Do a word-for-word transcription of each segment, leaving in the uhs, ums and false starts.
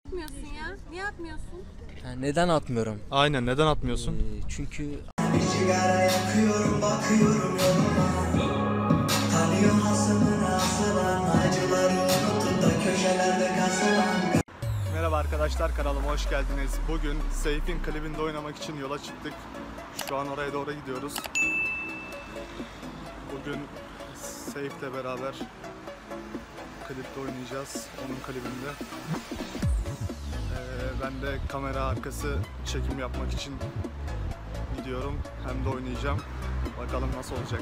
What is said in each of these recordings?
Atmıyorsun ya. Niye atmıyorsun? Ha, neden atmıyorum? Aynen, neden atmıyorsun? Ee, çünkü Bir sigara yakıyorum, bakıyorum yoluma. Tanıyor hasımını asılan, acıları unutup da köşelerde kasılan. Merhaba arkadaşlar, kanalıma hoş geldiniz. Bugün Seyf'in klibinde oynamak için yola çıktık. Şu an oraya doğru gidiyoruz. Bugün Seyf'le beraber klipte oynayacağız, onun klibinde. Ee, ben de kamera arkası çekim yapmak için gidiyorum. Hem de oynayacağım. Bakalım nasıl olacak.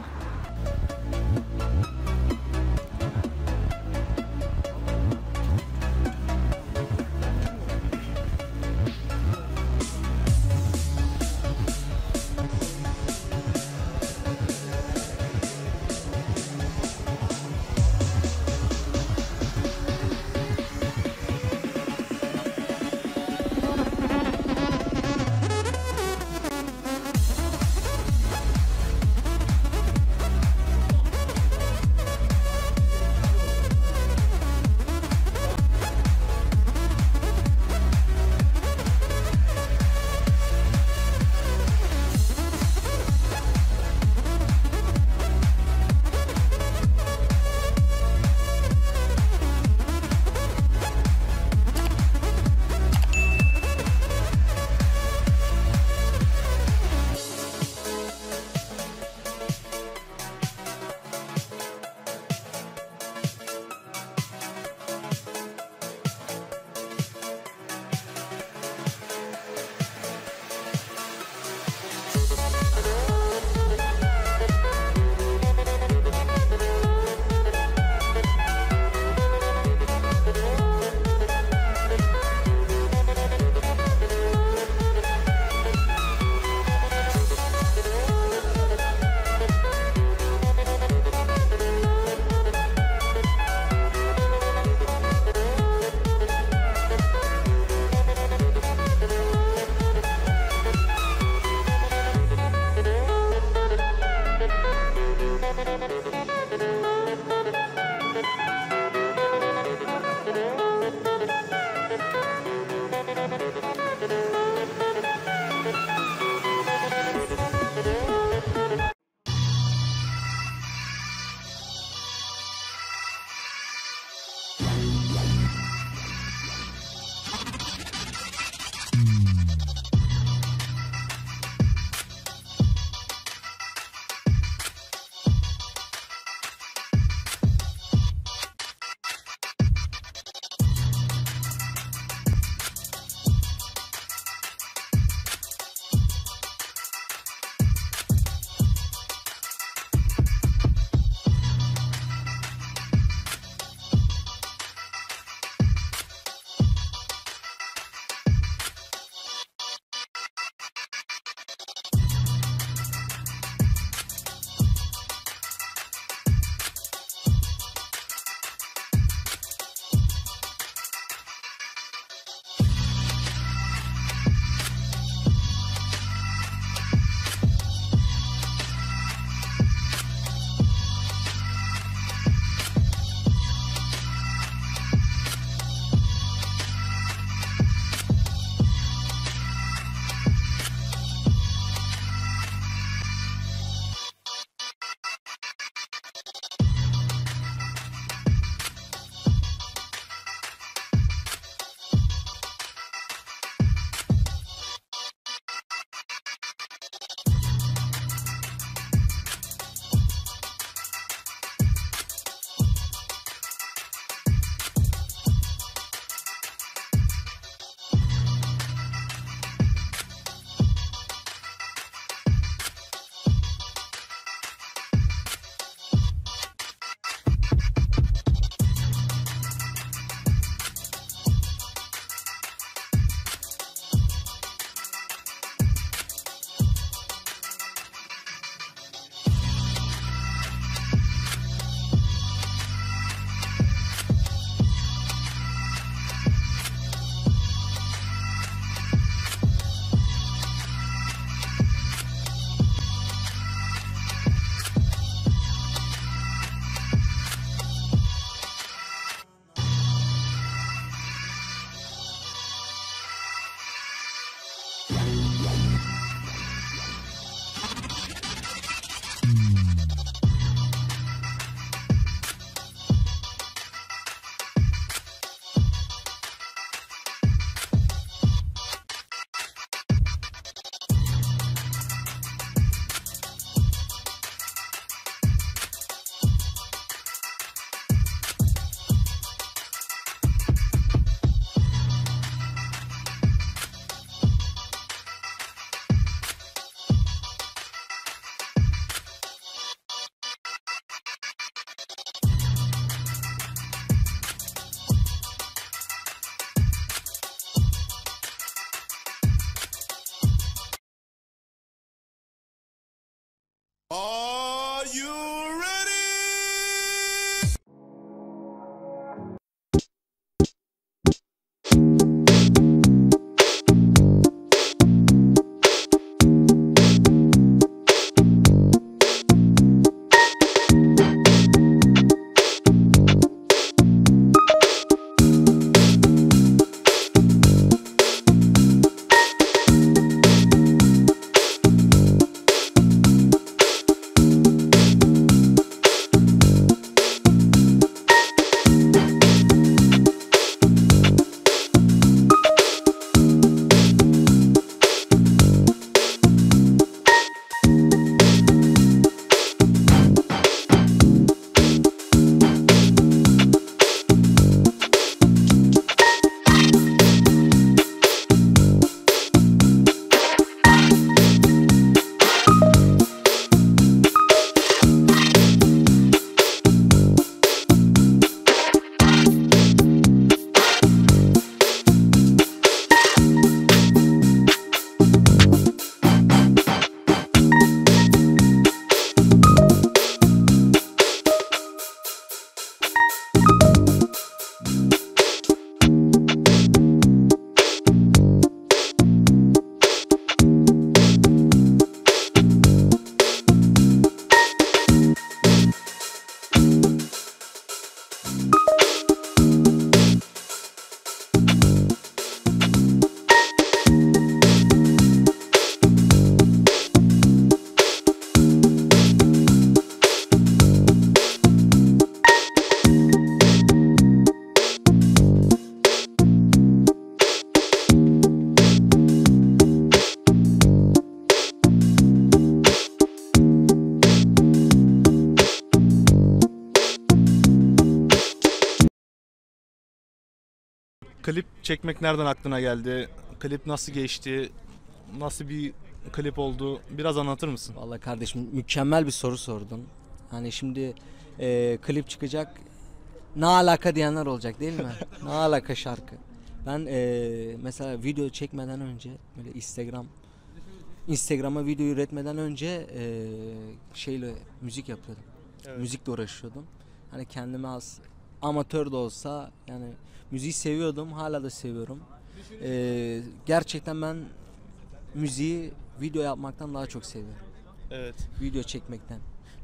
klip çekmek nereden aklına geldi? Klip nasıl geçti? Nasıl bir klip oldu? Biraz anlatır mısın? Vallahi kardeşim mükemmel bir soru sordun. Hani şimdi e, klip çıkacak, ne alaka diyenler olacak değil mi? Ne alaka şarkı? Ben e, mesela video çekmeden önce böyle Instagram Instagram'a video üretmeden önce e, şeyle müzik yapıyordum. Evet. Müzikle uğraşıyordum. Hani kendime az amatör de olsa yani müziği seviyordum, hala da seviyorum. E, gerçekten ben müziği video yapmaktan daha çok seviyorum. Evet. Video çekmekten.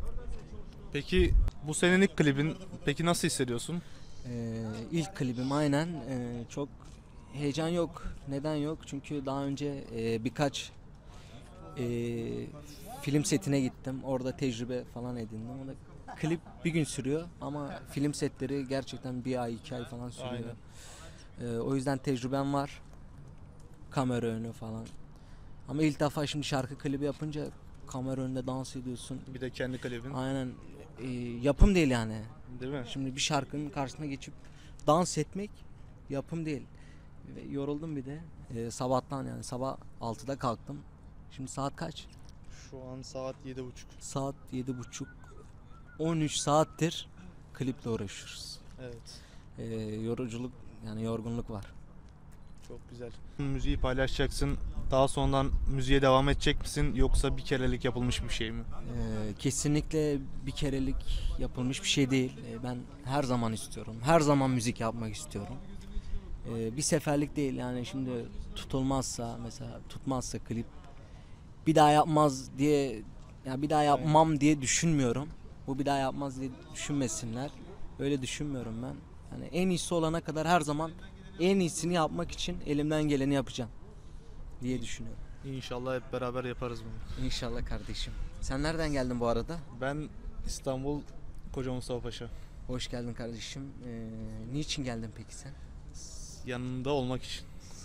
Peki bu senin ilk klibin. Peki nasıl hissediyorsun? Ee, ilk klibim aynen. Ee, çok heyecan yok. Neden yok? Çünkü daha önce e, birkaç e, film setine gittim. Orada tecrübe falan edindim. O da klip bir gün sürüyor ama film setleri gerçekten bir ay iki ay falan sürüyor. Ee, o yüzden tecrübem var. Kamera önü falan. Ama ilk defa şimdi şarkı klibi yapınca kamera önünde dans ediyorsun. Bir de kendi klibin. Aynen. Ee, yapım değil yani. Değil mi? Şimdi bir şarkının karşısına geçip dans etmek yapım değil. Ve yoruldum bir de. Ee, sabahtan yani sabah altıda kalktım. Şimdi saat kaç? Şu an saat yedi buçuk. Saat yedi buçuk. on üç saattir kliple uğraşıyoruz. Evet. Ee, yoruculuk yani yorgunluk var. Çok güzel. Müziği paylaşacaksın. Daha sonradan müziğe devam edecek misin? Yoksa bir kerelik yapılmış bir şey mi? Ee, kesinlikle bir kerelik yapılmış bir şey değil. Ee, ben her zaman istiyorum. Her zaman müzik yapmak istiyorum. Ee, bir seferlik değil yani şimdi tutulmazsa mesela tutmazsa klip bir daha yapmaz diye yani bir daha yapmam diye düşünmüyorum. Bu bir daha yapmaz diye düşünmesinler. Öyle düşünmüyorum ben. Yani en iyisi olana kadar her zaman en iyisini yapmak için elimden geleni yapacağım diye düşünüyorum. İnşallah hep beraber yaparız bunu. İnşallah kardeşim. Sen nereden geldin bu arada? Ben İstanbul Koca Mustafa Paşa. Hoş geldin kardeşim. Ee, niçin geldin peki sen? Yanında olmak için.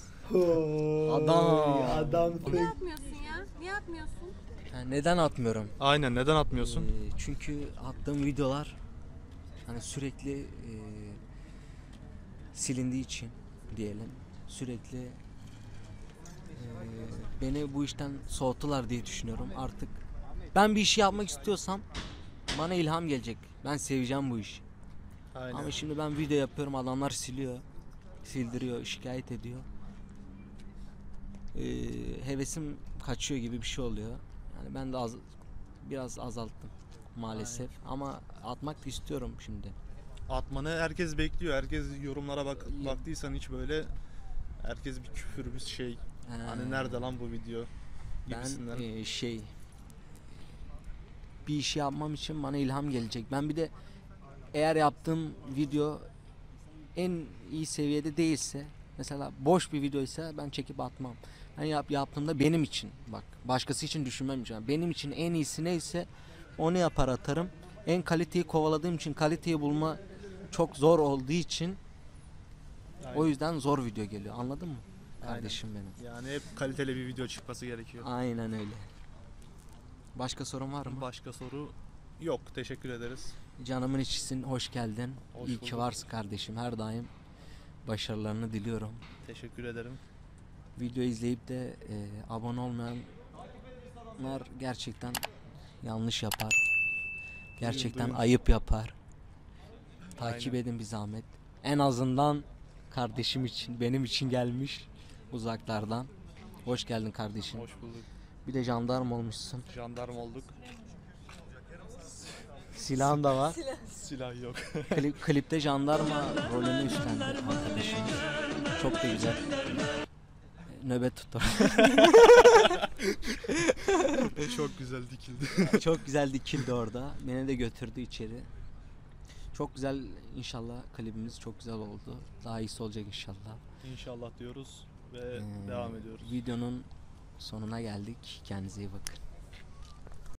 Adam. Adam Niye atmıyorsun ya? Niye atmıyorsun? Yani neden atmıyorum? Aynen, neden atmıyorsun? Ee, çünkü attığım videolar hani sürekli e, silindiği için diyelim. Sürekli e, beni bu işten soğuttular diye düşünüyorum. Artık ben bir işi yapmak istiyorsam bana ilham gelecek. Ben seveceğim bu işi. Aynen. Ama şimdi ben video yapıyorum, adamlar siliyor, sildiriyor, şikayet ediyor. Ee, hevesim kaçıyor gibi bir şey oluyor. Yani ben de az, biraz azalttım maalesef. Ama atmak da istiyorum şimdi. Atmanı herkes bekliyor. Herkes yorumlara bak baktıysan hiç böyle herkes bir küfür bir şey. Ee, Hani nerede lan bu video gibisinden. Ben e, şey bir işi yapmam için bana ilham gelecek. Ben bir de eğer yaptığım video en iyi seviyede değilse, mesela boş bir videoysa ben çekip atmam. Ben yap, yaptığımda benim için, bak başkası için düşünmem için. Benim için en iyisi neyse onu yapar atarım. En kaliteyi kovaladığım için, kaliteyi bulma çok zor olduğu için Aynen. o yüzden zor video geliyor. Anladın mı? Aynen. Kardeşim benim. Yani hep kaliteli bir video çıkması gerekiyor. Aynen öyle. Başka sorun var mı? Başka soru yok. Teşekkür ederiz. Canımın içisin, hoş geldin. Hoş İyi ki bulduk. varsın kardeşim. Her daim başarılarını diliyorum. Teşekkür ederim. Video izleyip de e, abone olmayanlar gerçekten yanlış yapar. Gerçekten duymuş. ayıp yapar. Takip Aynen. edin bir zahmet. En azından kardeşim için, benim için gelmiş uzaklardan. Hoş geldin kardeşim. Hoş bulduk. Bir de jandarma olmuşsun. Jandarma olduk. Silahın da var. Silah yok. Klip, klipte jandarma rolünü üstlendi arkadaşımız. Çok da güzel. Nöbet tuttu. Çok güzel dikildi. Çok güzel dikildi orada. Beni de götürdü içeri. Çok güzel, inşallah klibimiz çok güzel oldu. Daha iyisi olacak inşallah. İnşallah diyoruz ve Ee, devam ediyoruz. Videonun sonuna geldik. Kendinize iyi bakın.